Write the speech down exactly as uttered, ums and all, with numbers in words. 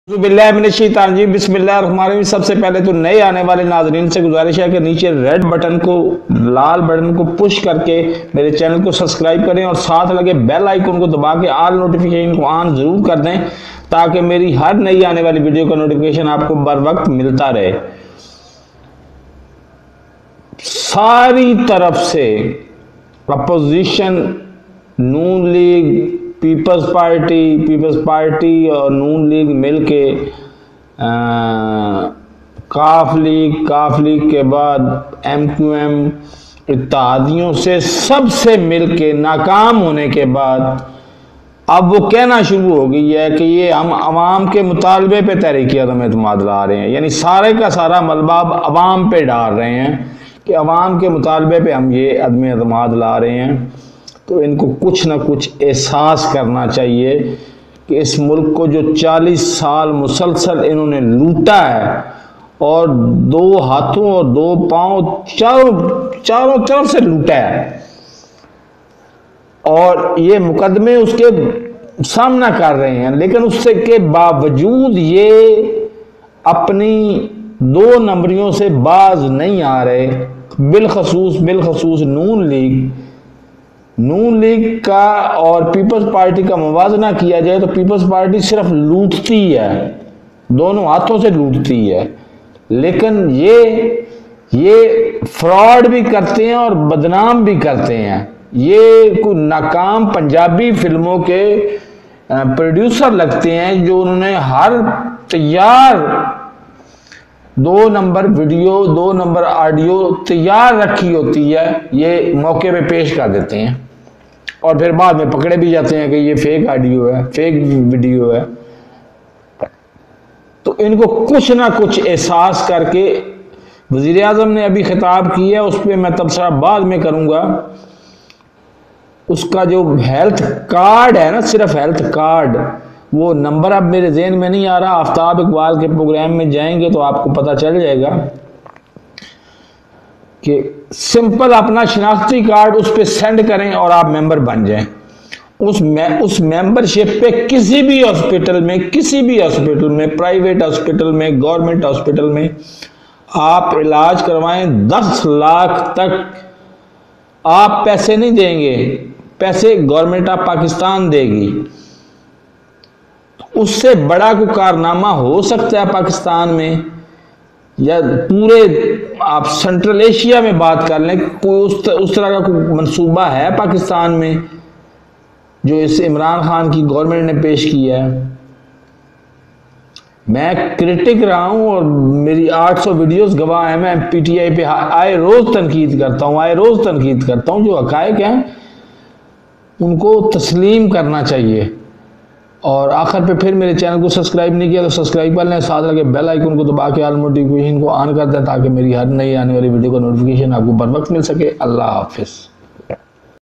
बिस्मिल्लाहिर्रहमानिर्रहीम। सबसे पहले तो नए आने वाले नाजरीन से गुजारिश है कि नीचे रेड बटन को, लाल बटन को पुश करके मेरे चैनल को सब्सक्राइब करें और साथ लगे बेल आइकन को दबा के ऑल नोटिफिकेशन को ऑन जरूर कर दें ताकि मेरी हर नई आने वाली वीडियो का नोटिफिकेशन आपको बर वक्त मिलता रहे। सारी तरफ से opposition, Noon League, Peoples Party Peoples Party और नून लीग मिलके काफ लीग काफ लीग के बाद एम क्यू एम इत्तेहादियों से सबसे मिलके नाकाम होने के बाद अब वो कहना शुरू हो गई है कि ये हम अवाम के मुतालबे पे तहरीक अदम एतमाद ला रहे हैं। यानी सारे का सारा मलबा अवाम पे डाल रहे हैं कि अवाम के मुतालबे पे हम ये अदम एतमाद ला रहे हैं। तो इनको कुछ ना कुछ एहसास करना चाहिए कि इस मुल्क को जो चालीस साल मुसलसल इन्होंने लूटा है और दो हाथों और दो पांव चारों चारों तरफ से लूटा है और ये मुकदमे उसके सामना कर रहे हैं, लेकिन उससे के बावजूद ये अपनी दो नंबरियों से बाज नहीं आ रहे। बिलखसूस बिलखसूस नून लीग नून लीग का और पीपल्स पार्टी का मुवाजना किया जाए तो पीपल्स पार्टी सिर्फ लूटती है, दोनों हाथों से लूटती है, लेकिन ये ये फ्रॉड भी करते हैं और बदनाम भी करते हैं। ये कोई नाकाम पंजाबी फिल्मों के प्रोड्यूसर लगते हैं जो उन्होंने हर तैयार दो नंबर वीडियो, दो नंबर ऑडियो तैयार रखी होती है, ये मौके पे पेश कर देते हैं और फिर बाद में पकड़े भी जाते हैं कि ये फेक ऑडियो है, फेक वीडियो है। तो इनको कुछ ना कुछ एहसास करके, वजीर आजम ने अभी खिताब किया है, उस पर मैं तबसरा बाद में करूंगा। उसका जो हेल्थ कार्ड है ना, सिर्फ हेल्थ कार्ड, वो नंबर अब मेरे ज़हन में नहीं आ रहा। आफ्ताब इकबाल के प्रोग्राम में जाएंगे तो आपको पता चल जाएगा कि सिंपल अपना शनाख्ती कार्ड उस पर सेंड करें और आप मेंबर बन जाएं। उस में, उस मेंबरशिप पे किसी भी हॉस्पिटल में किसी भी हॉस्पिटल में प्राइवेट हॉस्पिटल में, गवर्नमेंट हॉस्पिटल में आप इलाज करवाएं। दस लाख तक आप पैसे नहीं देंगे, पैसे गवर्नमेंट ऑफ पाकिस्तान देगी। उससे बड़ा कोई कारनामा हो सकता है पाकिस्तान में या पूरे आप सेंट्रल एशिया में बात कर लें, कोई उस, उस तरह का कोई मंसूबा है पाकिस्तान में जो इस इमरान खान की गवर्नमेंट ने पेश किया है। मैं क्रिटिक रहा हूं और मेरी आठ सौ वीडियोस गवाह हैं। मैं पीटीआई पे आए रोज तनकीद करता हूं आए रोज तनकीद करता हूं जो हकायक हैं उनको तस्लीम करना चाहिए। और आखिर पे फिर मेरे चैनल को सब्सक्राइब नहीं किया तो सब्सक्राइब कर लें, साथ लगे बेल आइकन को दबा के ऑल नोटिफिकेशन को ऑन कर दें ताकि मेरी हर नई आने वाली वीडियो का नोटिफिकेशन आपको बर वक्त मिल सके। अल्लाह हाफिज़।